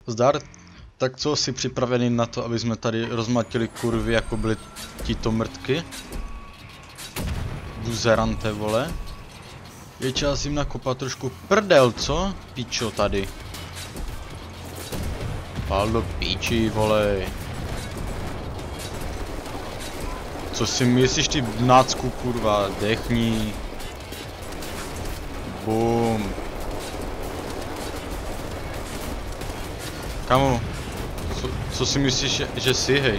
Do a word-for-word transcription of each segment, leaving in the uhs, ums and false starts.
Zdar, tak co jsi připravený na to, aby jsme tady rozmatili kurvy, jako byly tito mrtky? Buzerante, vole. Je čas jim nakopat trošku prdel, co? Pičo tady. Pál do píči, vole. Co si myslíš, ty nácku, kurva? Dechni. Bum. Kamo, co, co si myslíš, že, že jsi, hej?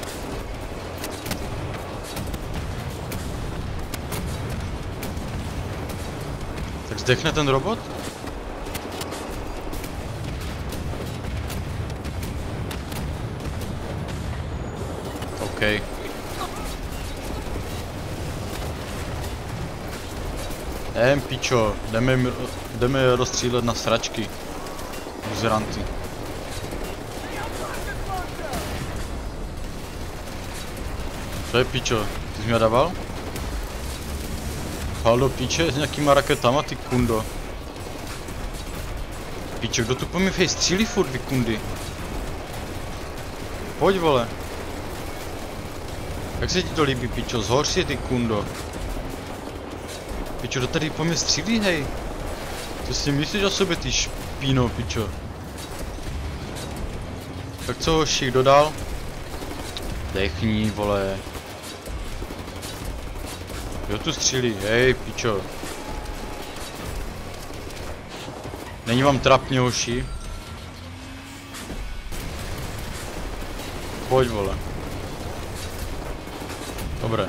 Tak zdechne ten robot? OK. Ehm, pičo, jdeme, jdeme rozstřílet na sračky. Buzeranty. Co je, pičo? Ty jsi mě dával? Pál do píče s nějakýma raketama, ty kundo. Pičo, kdo tu po mě fej střílí furt, vy kundy? Pojď, vole. Jak se ti to líbí, pičo? Zhoř si, ty kundo. Pičo, kdo tady po mě střílí, hej? Co si myslíš o sobě, ty špíno, pičo? Tak co, hoši, kdo dál? Dechni, vole. Kdo tu střílí? Hej, pičo. Není vám trapně, hoši? Pojď, vole. Dobré.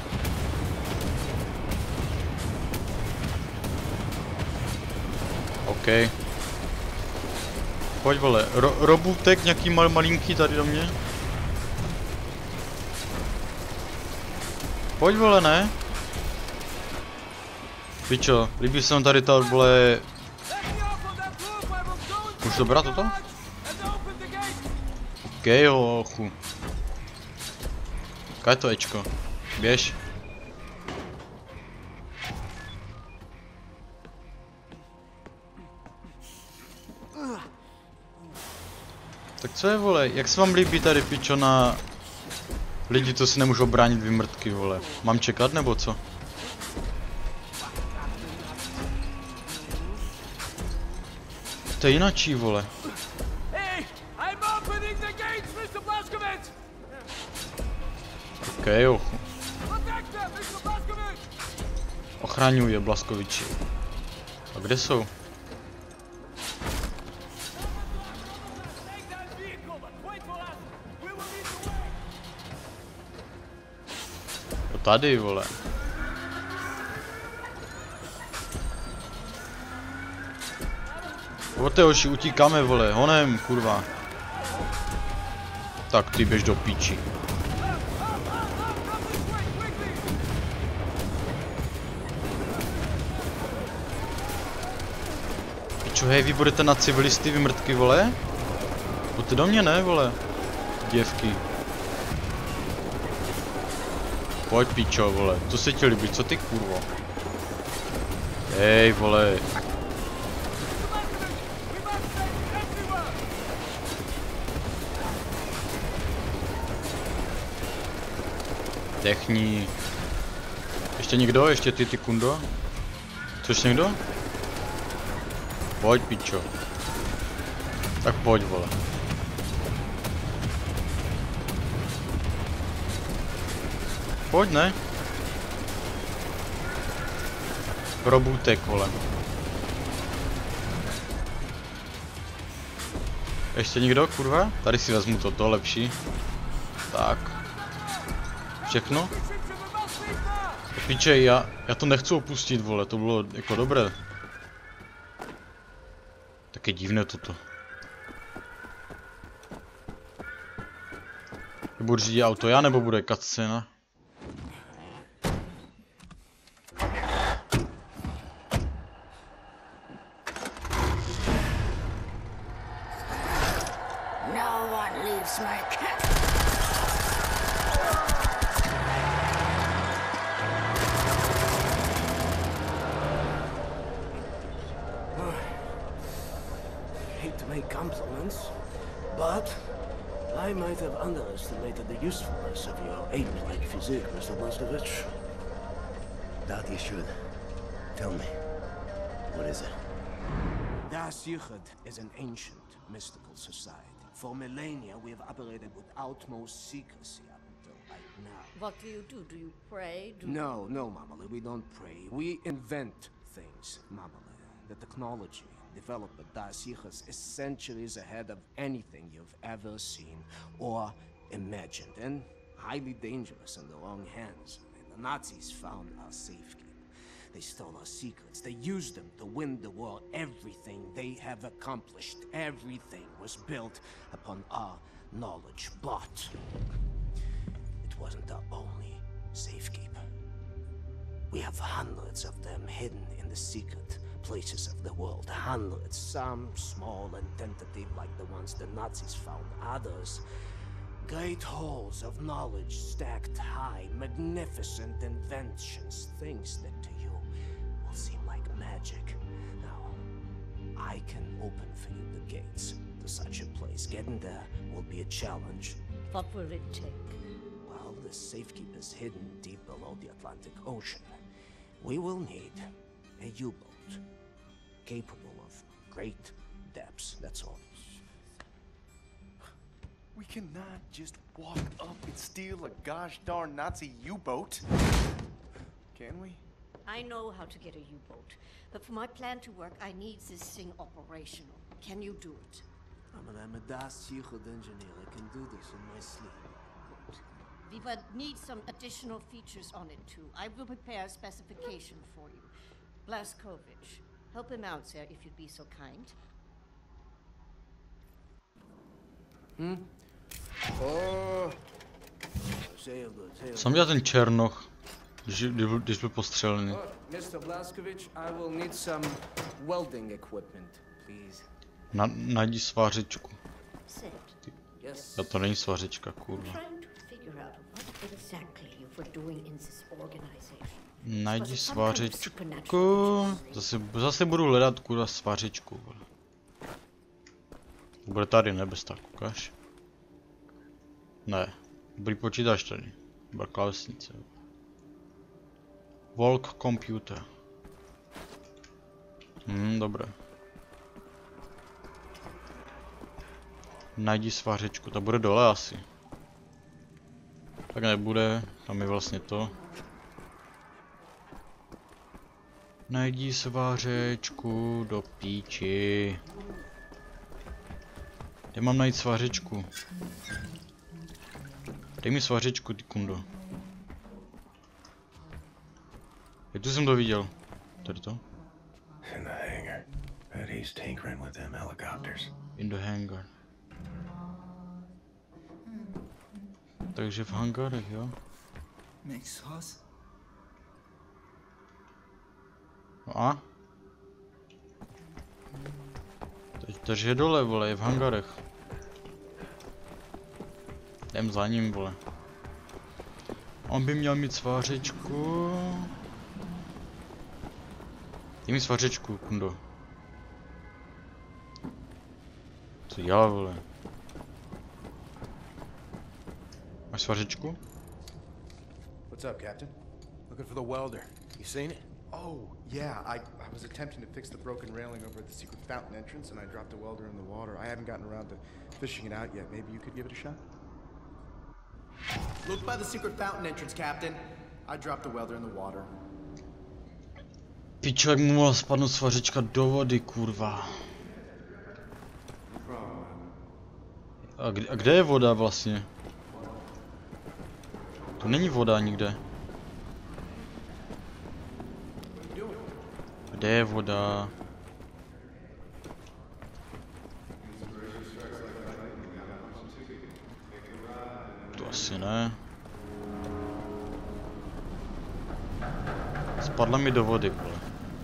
OK. Pojď, vole. Ro robutek nějaký mal malinký tady do mě. Pojď, vole, ne? Pičo, líbí se nám tady ta, vole... Můžu to brát toto? OK, hochu. Kaj je to Ečko? Běž. Tak co je, vole? Jak se vám líbí tady, pičo, na... Lidi, co si nemůžou bránit, vy mrtky, vole? Mám čekat, nebo co? To je jinačí, vole. OK, jo. Ochraňuje Blaskoviči. A kde jsou? To tady, vole. Pojďte, hoši, utíkáme, vole, honem, kurva. Tak ty běž do píči. Pičo, hej, vy budete na civilisty, vy mrtky, vole? Pojďte do mě, ne, vole? Děvky. Pojď, pičo, vole, co se ti líbí, co ty, kurvo? Hej, vole. Techní. Ještě někdo? Ještě ty, ty kundo? Což někdo? Pojď, pičo. Tak pojď, vole. Pojď, ne? Robůtek, vole. Ještě někdo, kurva? Tady si vezmu to, to lepší. Tak. Všechno? Piče, já, já to nechci opustit, vole, to bylo jako dobré. Tak je divné toto. Budu řídit auto já, nebo bude cutscéna? No one leaves my cat. Hate to make compliments, But I might have underestimated the usefulness of your ape-like physique, Mister Blazkowicz. Doubt you should. Tell me, what is it? Das Yichud is an ancient, mystical society. For millennia, we have operated with utmost secrecy up until right now. What do you do? Do you pray? Do No, no, Mamale, we don't pray. We invent things, Mamale. The technology developed by Das Yichud is centuries ahead of anything you've ever seen or imagined, and highly dangerous in the wrong hands. The Nazis found our safekeeping. They stole our secrets. They used them to win the war. Everything they have accomplished, everything was built upon our knowledge. But it wasn't our only safekeeper. We have hundreds of them hidden in the secret places of the world. Hundreds, some small and tentative like the ones the Nazis found. Others, great halls of knowledge stacked high, magnificent inventions, things that to you will seem like magic. Now, I can open for you the gates to such a place. Getting there will be a challenge. What will it take? Well, the safekeeper is hidden deep below the Atlantic Ocean. We will need a U-boat capable of great depths, that's all. We cannot just walk up and steal a gosh darn Nazi U-boat. Can we? I know how to get a U-boat, but for my plan to work, I need this thing operational. Can you do it? I mean, I'm a Das Yichud engineer. I can do this in my sleep. We would need some additional features on it too. I will prepare a specification for you. Blazkowicz, help him out, sir, if you'd be so kind. Hmm? Oh. Say it good, say it Co měl ten Černoch, když, když byl postřelený? good. Mister Blazkowicz, I will need some welding equipment, please. Na, najdi svářičku. Sid, Yes. Já to není svářička, kurva. trying to figure out what exactly you were doing in this organization. Najdi svářičku. Zase, zase budu hledat, kurva, svářičku. Vole. Bude tady, ne bez tak, ukáž. Ne, dobrý počítač tady. Byla klávesnice. Volk computer. Hm, dobré. Najdi svářičku, ta bude dole asi. Tak nebude, tam je vlastně to. Najdi svářečku do píči. Kde mám najít svářečku? Dej mi svářečku, ty kundo. Jak tu jsem to viděl? Tady to? In the hangar. Bet he's tinkering with them helicopters. In the hangar. Takže v hangarech, jo? Makes sauce. No a? Teď takže je dole, vole, je v hangarech. Jdem za ním, vole. On by měl mít svářičku. Dej mi svářičku, kundo. Co dělá, vole? Máš svářičku? What's up, Captain? Looking for the welder. You seen it? Oh, yeah. I, I was attempting to fix the broken railing over at the secret fountain entrance, and I dropped a welder in the water. I haven't gotten around to fishing it out yet. Maybe you could give it a shot? Look by the secret fountain entrance, Captain. I dropped a welder in the water. Pičo, jak mu mohla spadnout svařička do vody, kurva. A kde, a kde je voda vlastně? Tu není voda nikde. Kde je voda? To asi ne. Spadla mi do vody, vole.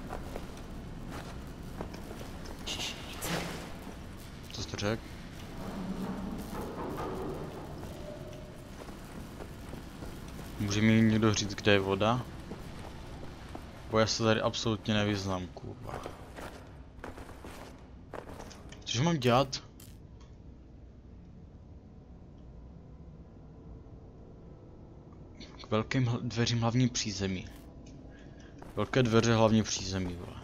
Co jsi řekl? Může mi někdo říct, kde je voda? Bo já se tady absolutně nevyznám, kurva. Cože mám dělat? velkým hl dveřím hlavní přízemí. Velké dveře hlavní přízemí, vole.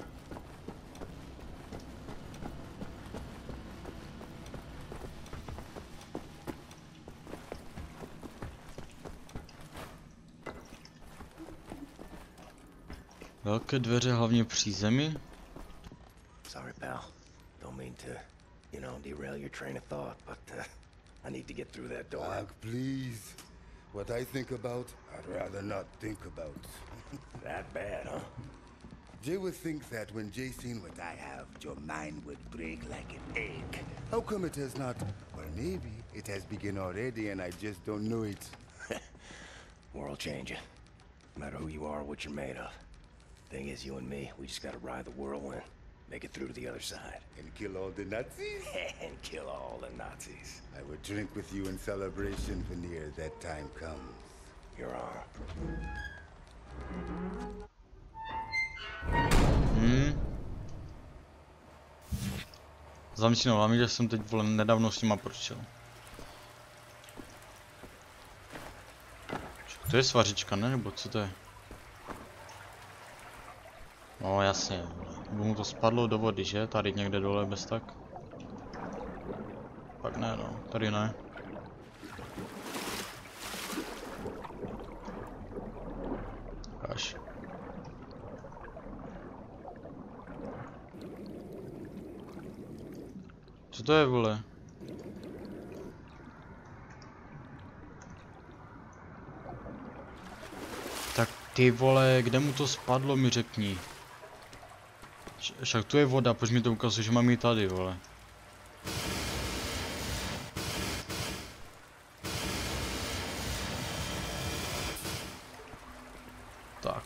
Velké dveře hlavně přízemí. Sorry, pal. Don't mean to, you know, derail your train of thought, but uh, I need to get through that door. Doc, please. What I think about, I'd rather not think about. That bad, huh? Jay would think that when Jay seen what I have, your mind would break like an egg. How come it has not? Well, maybe it has begun already and I just don't know it. World changing. No matter who you are or what you're made of. Thing is, you and me, we just gotta ride the whirlwind. Make it through to the other side. And kill all the Nazis? And kill all the Nazis. I would drink with you in celebration whenever that time comes. Your honor. Hmm. Zamčeno, hlavně, že jsem teď, vole, nedávno s nima pročil. To je svařička, ne? Nebo co to je? No jasně, by mu to spadlo do vody, že? Tady někde dole bez tak. Pak ne, no, tady ne. Až. Co to je, vole? Tak ty vole, kde mu to spadlo, mi řekni. Však tu je voda, proč mi to ukazuje, že mám ji tady, vole. Tak.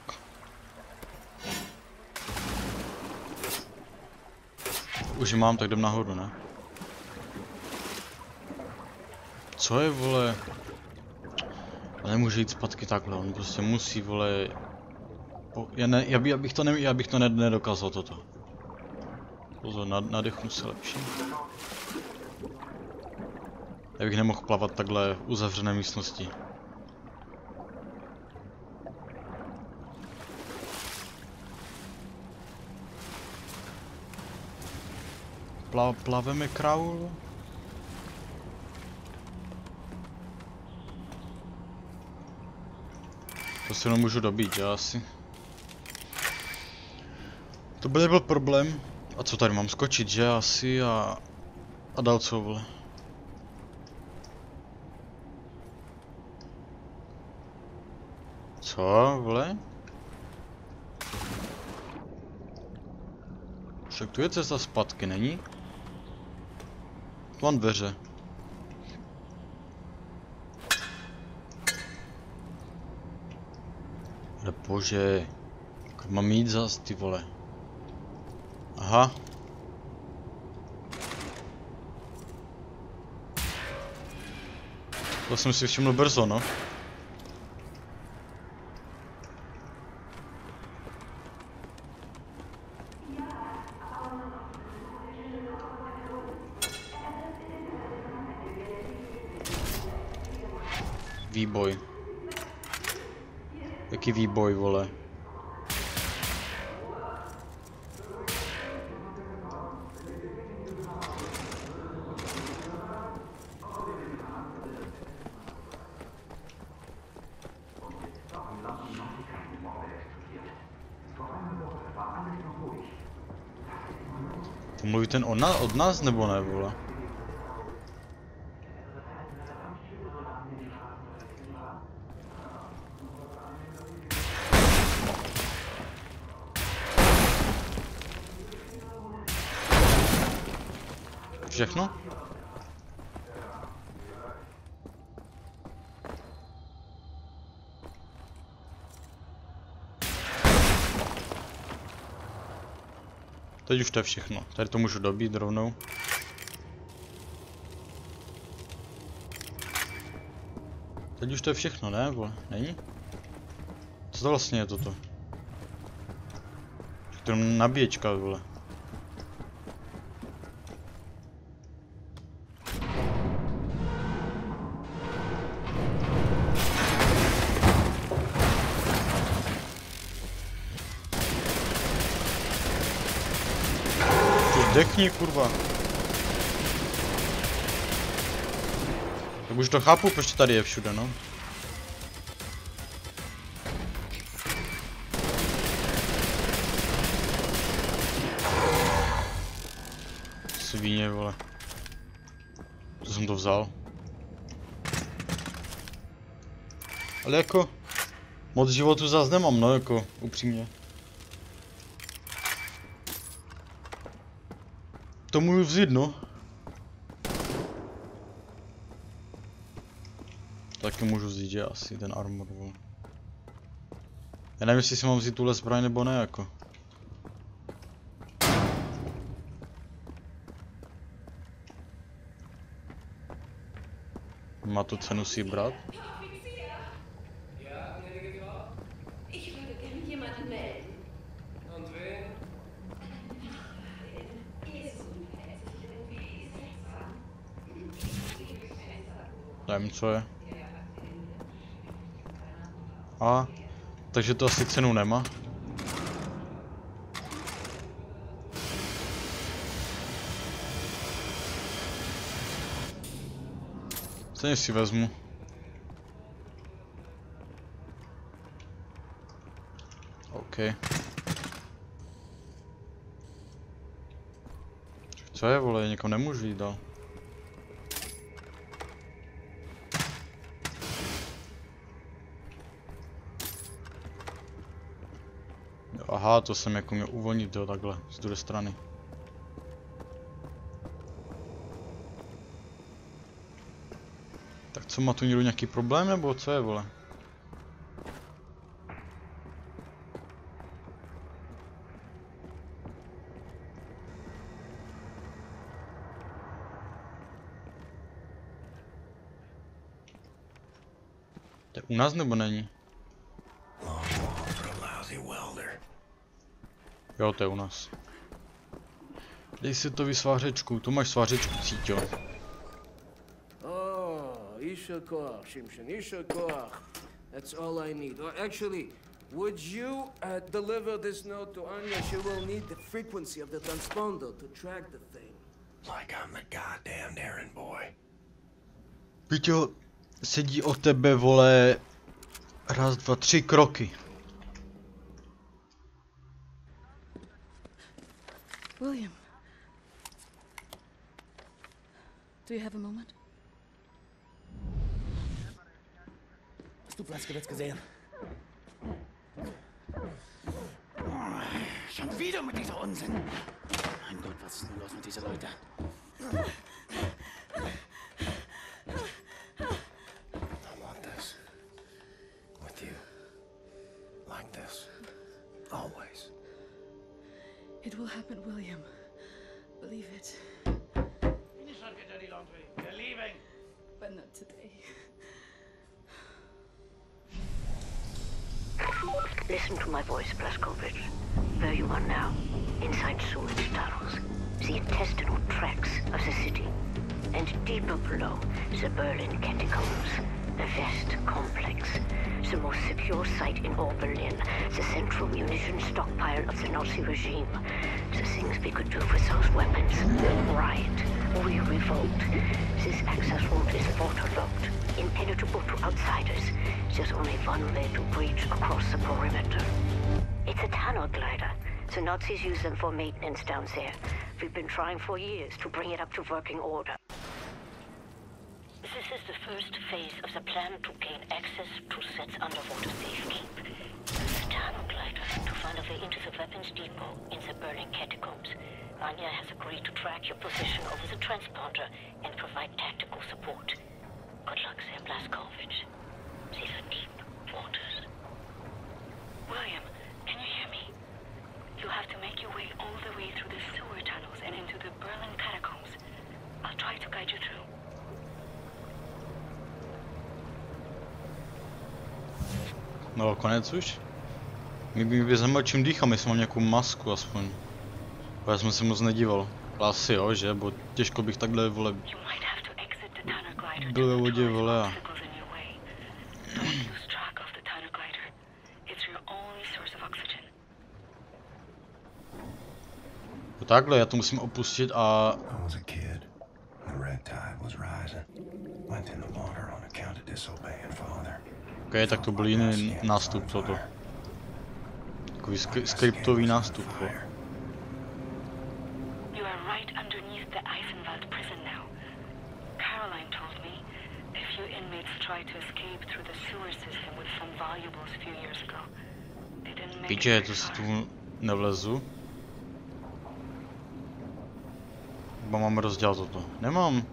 Už ji mám, tak jdem nahoru, ne? Co je, vole? Nemůže jít zpátky takhle, on prostě musí, vole. Po, já, ne, já, by, já bych to, ne, já bych to ne, nedokázal toto. Pozor, na, nadechnu se lepší. Já bych nemohl plavat takhle v uzavřené místnosti. Pla, plaveme kraul? To si jenom můžu dobít, že asi. To by nebyl problém. A co tady mám skočit, že asi a... A dál co, vole. Co, vole? Však tu je cesta zpátky, není? Tu mám dveře. Ale bože, jak mám jít zas, ty vole. Aha. To jsem si všiml brzo, no. Výboj. Jaký výboj, vole? To mluví ten od, na, od nás, nebo ne, vole? Všechno? Teď už to je všechno. Tady to můžu dobít rovnou. Teď už to je všechno, ne, vole? Není? Co to vlastně je toto? To je nabíječka, vole. Zdechni, kurva. Tak už to chápu, proč tady je všude, no. Svíně, vole. Co jsem to vzal? Ale jako... Moc životu zas nemám, no, jako, upřímně. To můžu vzít, no. Taky můžu vzít, že asi ten armor, vole. Já nevím, jestli si mám vzít tuhle zbraň nebo ne, jako. Má to cenu si brát? Ich würde gerne jemanden melden. Und wen? Nevím, co je. A, takže to asi cenu nemá. Stejně si vezmu. OK. Co je, vole, někam nemůžu jít dál. Aha, to jsem jako měl uvolnit to takhle, z druhé strany. Tak co, má tu někdo nějaký problém, nebo co je, vole? To je u nás nebo není? Jo, to je u nás. Dej si to vysvářečku, tu máš svářečku, Cíťo. Oh, Isha Koach, Shimshin, Isha Koach. That's all I need. Or actually, would you uh, deliver this note to Anya? She will need the frequency of the transponder to track the thing. Like I'm the goddamn errand boy. Píťo, sedí od tebe, vole, raz, dva, tři kroky. William, do you have a moment? Hast du Blazkowicz gesehen? Schon wieder mit dieser Unsinn. Mein Gott, was ist denn los mit diesen Leuten? I want this. With you. Like this. Always. It will happen, William. Believe it. Finish up your dirty laundry. We're leaving. But not today. Listen to my voice, Blazkowicz. Where you are now, inside sewage tunnels, the intestinal tracts of the city, and deeper below, the Berlin catacombs, the West complex, the most secure site in all Berlin, the central munition stockpile of the Nazi regime, the things we could do with those weapons. Riot. We revolt. This access route is waterlogged, impenetrable to outsiders. There's only one way to breach across the perimeter. It's a tunnel glider. The Nazis use them for maintenance down there. We've been trying for years to bring it up to working order. This is the first phase of the plan to gain access to Set's underwater safekeep. The tunnel glider to find a way into the weapons depot in the Berlin catacombs. Anya has agreed to track your position over the transponder and provide tactical support. Good luck there, Blazkowicz. These are deep waters. William, can you hear me? You have to make your way all the way through the sewer tunnels and into the Berlin catacombs. I'll try to guide you through. No, konec už? My by zamlčím dýchám, jestli mám nějakou masku aspoň. Já jsem se moc nedíval. Asi jo, že? Bo těžko bych takhle, vole, byl ve vodě, vole, a... takhle, já to musím opustit a... Ok, tak to byl jiný nástup toto. Takový skri skriptový nástup. Jo. You are right underneath the Eisenwald prison now. Caroline told me a few inmates tried to escape through the sewer system with some valuables a few years ago. They didn't make Píče, it to very si far. tu nevlezu. Bo mám rozdělat toto. Nemám.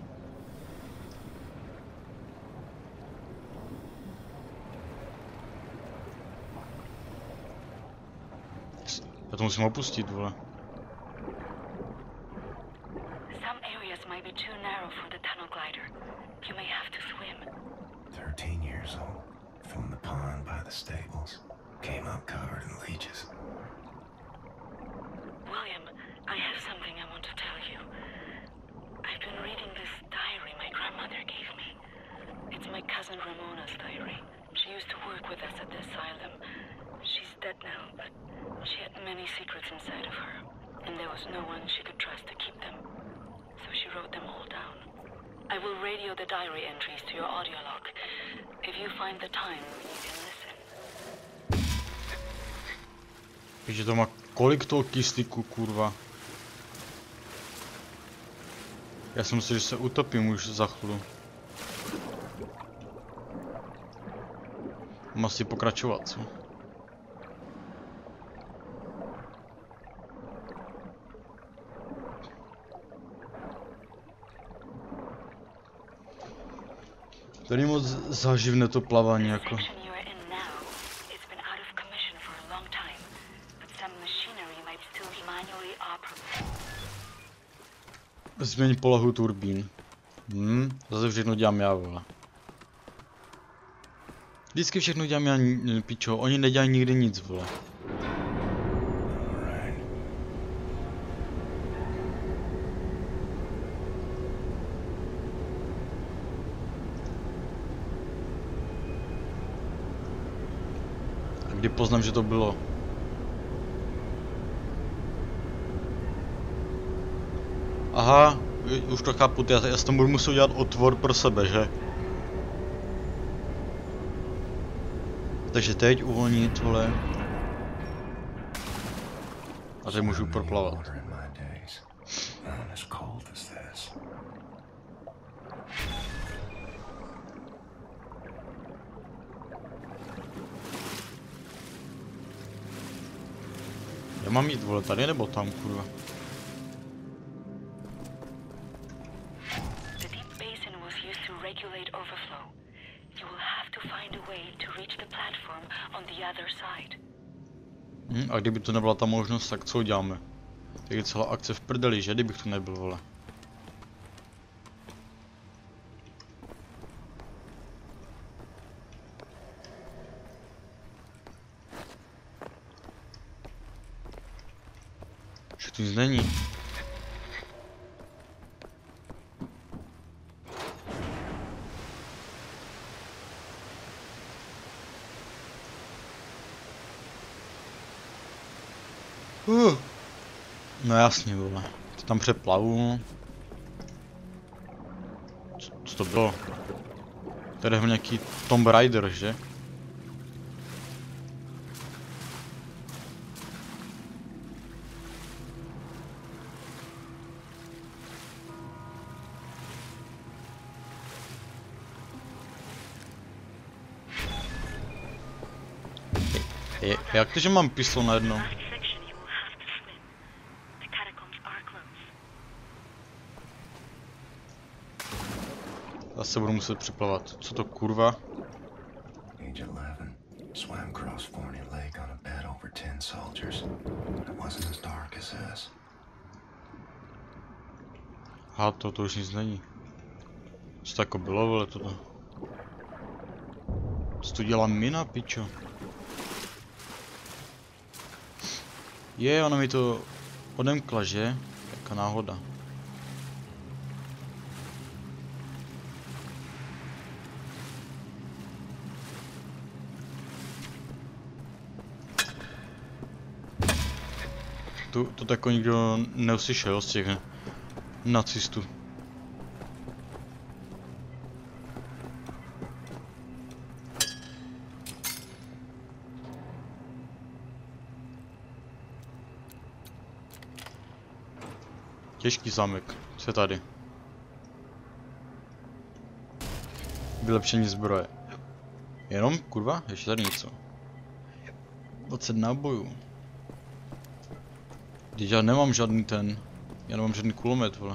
Já to musím opustit, vole. Some areas might be too narrow for the tunnel glider. You may have to swim. Thirteen years old, from the pond by the stables, came up covered in leeches. William, I have something I want to tell you. I've been reading this diary my grandmother gave me. It's my cousin Ramona's diary. She used to work with us at the asylum. She's dead now, but she had many secrets inside of her, and there was no one she could trust to keep them. So she wrote them all down. I will radio the diary entries to your audio log. If you find the time, you can listen. Víš, to má kolik toho kyslíku, kurva. Já si myslím, že se utopím už za chvíli. Mám asi pokračovat, co? To není moc záživné to plavání, jako. Změň polohu turbín. Hm, zase všechno dělám já, vole. Vždycky všechno dělám já, pičo, oni nedělají nikdy nic, vole. A kdy poznám, že to bylo? Aha, už to chápu, já, já tam budu muset udělat otvor pro sebe, že? Takže teď uvolnit, vole. A teď můžu proplavat. Já mám jít, vole, tady nebo tam, kurva? Hm, a kdyby to nebyla ta možnost, tak co uděláme? Tak je celá akce v prdeli, že? Kdybych tu nebyl, vole. Že tu nic není. Uh. No jasně, vole. To tam přeplavu. Co, co to bylo? Tady je nějaký Tomb Raider, že? Je, jak to, že mám pistol najednou? Zase budu muset připlavat. Co to, kurva? Age eleven, swam across Forney Lake on a bed over ten soldiers. It wasn't as dark as this. Aha, to, to už nic není. Co to jako bylo, vole, toto? Co to dělá mina, pičo? Je, ona mi to odemkla, že? Jaká náhoda. To, to tako nikdo neuslyšel z těch nacistů. Těžký zámek, co je tady? Vylepšení zbroje. Jenom, kurva, ještě tady něco. dvacet nábojů. Když já nemám žádný ten, já nemám žádný kulomet, vole.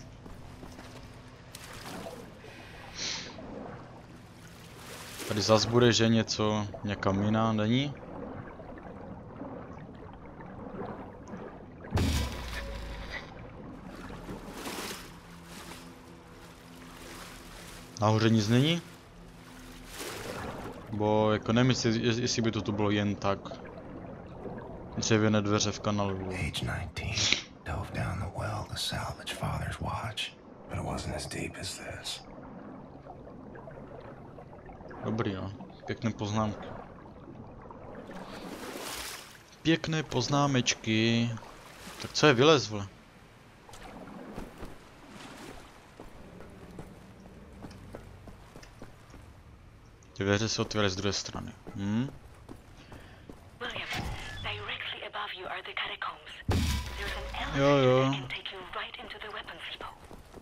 Tady zas bude, že něco, nějaká mina, není? Nahoře nic není? Bo jako nevím, jestli, jestli by to tu bylo jen tak. Dřevěné dveře v kanálu. Page nineteen. Dove down the well to salvage Father's watch, but it wasn't as deep as this. Dobrý, no. Pěkné poznámky. Pěkné poznámečky. Tak co je vylez, vole? Ty dveře se otvírají z druhé strany. Hm? William, directly above you are the catacombs. There's an Jo, elevator jo. that can take you right into the weapons depot.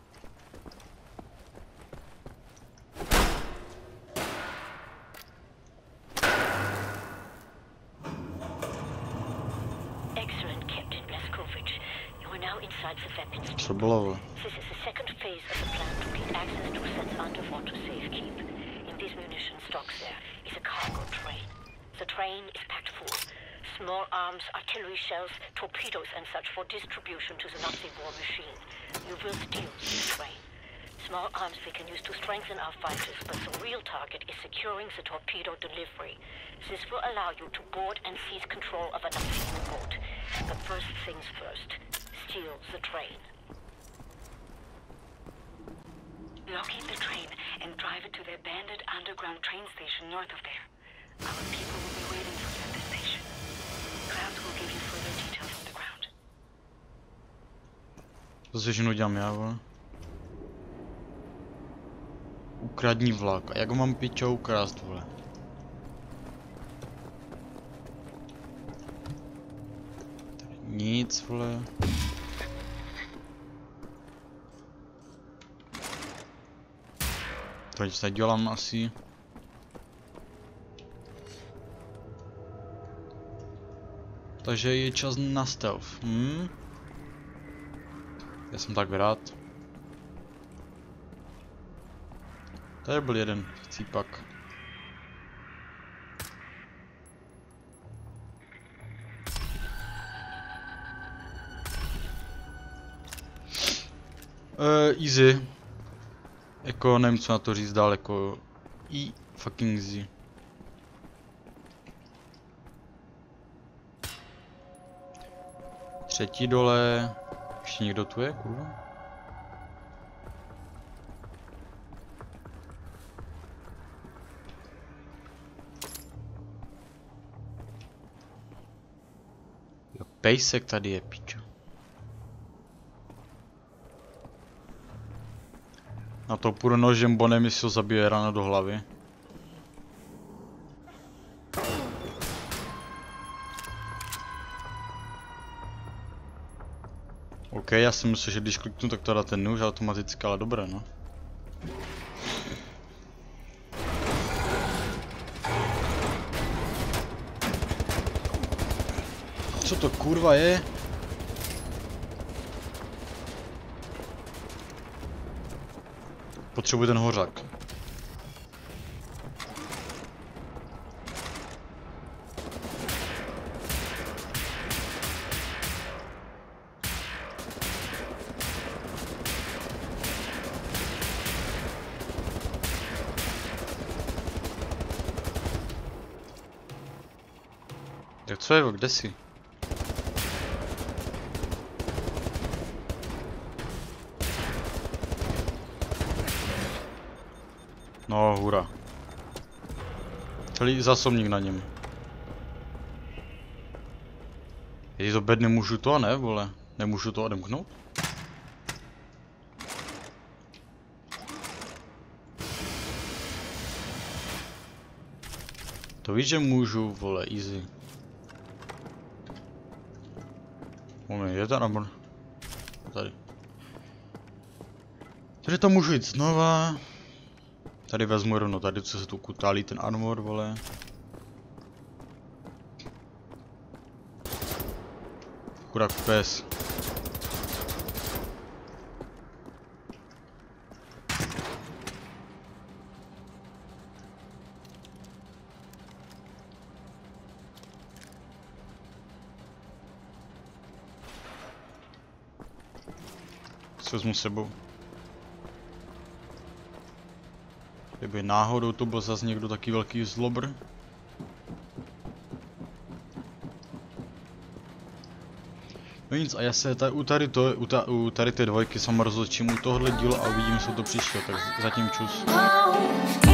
Excellent, Captain Blazkowicz. You are now inside the weapons Co depot. bylo, vole? This is the second phase of the plan to get access to Set's underwater safekeep. In these munition stocks there is a cargo train. The train is packed full. Small arms, artillery shells, torpedoes and such for distribution to the Nazi war machine. You will steal this train. Small arms we can use to strengthen our fighters, but the real target is securing the torpedo delivery. This will allow you to board and seize control of a Nazi U-boat. But first things first, steal the train. Locate the train and drive it to the abandoned underground train station north of there. Our people will be waiting for you at the station. Krauts will give you further details on the ground. To se ženu dělám já, vole. Ukradní vlak. A jak ho mám pičo ukrást, vole? Tady nic, vole. To nic nedělám asi. Takže je čas na stealth. Hm? Já jsem tak rád. Tady byl jeden chcípak. Uh, easy. Jako nevím co na to říct dál, jako i fucking easy. Třetí dole. Ještě někdo tu je, kurva? Jo, pejsek tady je, pičo. Na to půjdu nožem, bo nevím, jestli ho zabije ráno do hlavy. OK, já si myslím, že když kliknu, tak to dá ten nůž automaticky, ale dobré, no. Co to kurva je? Potřebuji ten hořák. Tak co je, kde jsi? No, hurá. Celý zásobník na něm. Když to bed nemůžu to, ne, vole? Nemůžu to odemknout? To víš, že můžu, vole, easy. Moment, je ten armor? Tady. Tady to můžu jít znova. Tady vezmu rovno tady, co se tu kutálí ten armor, vole. Chudák pes. Co vezmu s sebou? Kdyby náhodou to byl zase někdo taky velký zlobr. No nic, a já se tady, u, tady to, u, ta, u tady té dvojky jsem rozhodčím u tohohle dílu a uvidíme se to příště, tak zatím čus.